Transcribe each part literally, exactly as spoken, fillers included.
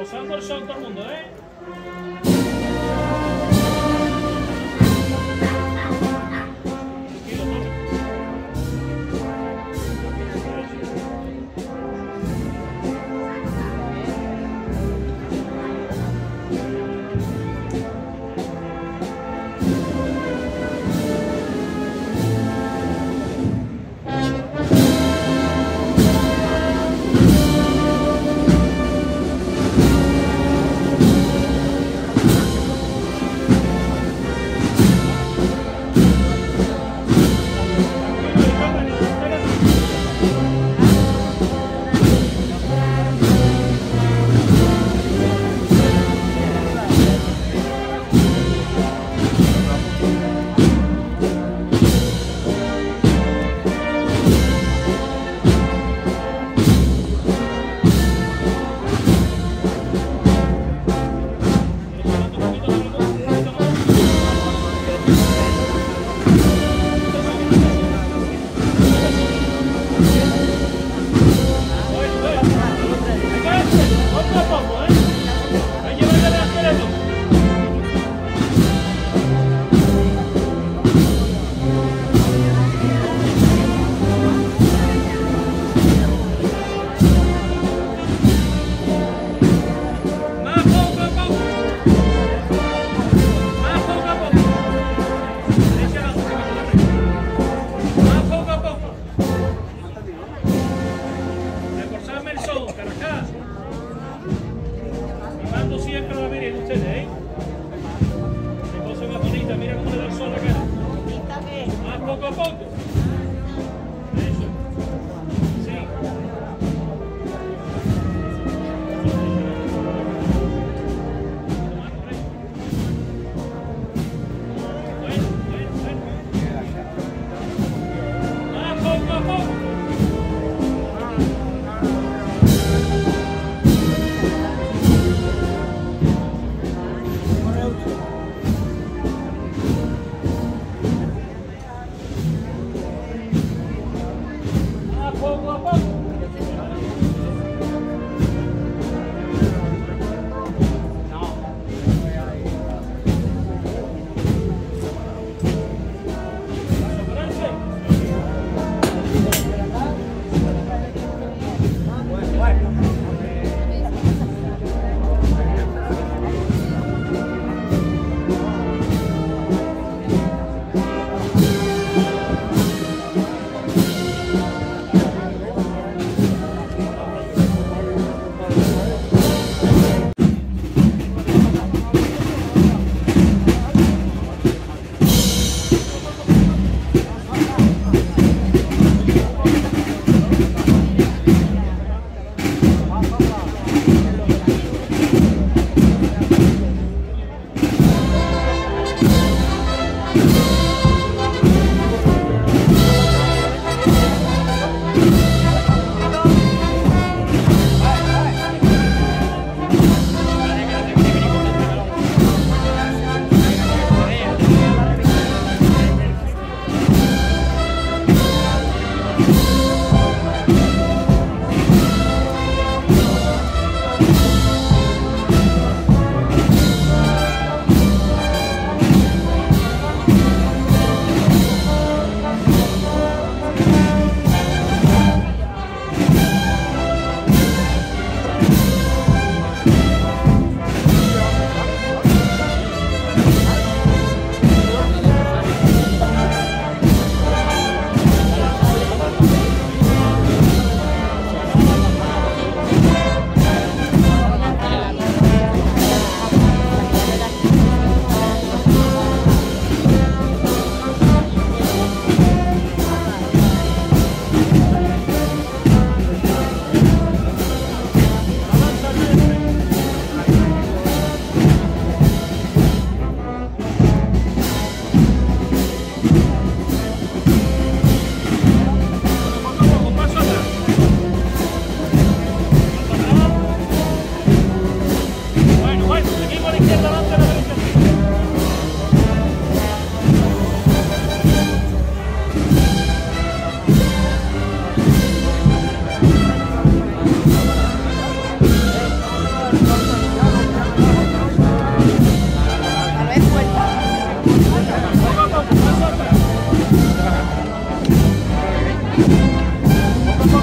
Gozando el sol todo el mundo, ¿eh? Tranquilo, Tony.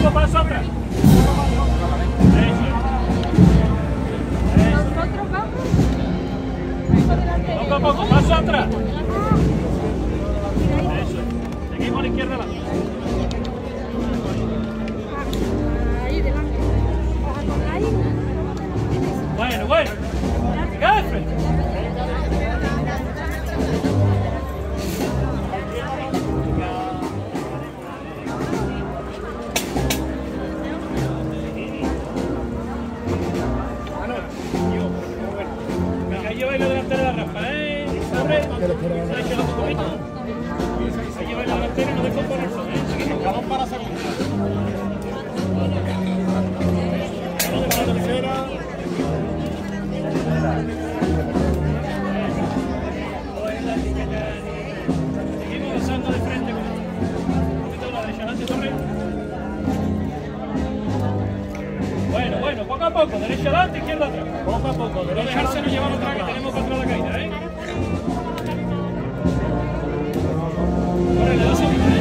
poco, paso atrás. Eso. Eso. Nosotros vamos. Poco a poco, paso atrás. Eso. Seguimos a la izquierda adelante. Ahí delante. Ahí. Bueno, bueno. Siga de frente. Venga, lleva la delantera de la rampa, ¿eh? Abre. Se ha hecho un poquito. Se lleva la delantera y no deja ponerse, ¿eh? Seguimos. Vamos para la segunda. Vamos para la tercera. Seguimos avanzando de frente con un poquito a la derecha, adelante, torre. Bueno, bueno, poco a poco, derecha adelante, izquierda atrás. Poco a poco, no dejarse no llevar atrás, que tenemos contra la caída, ¿eh? Corre, le das a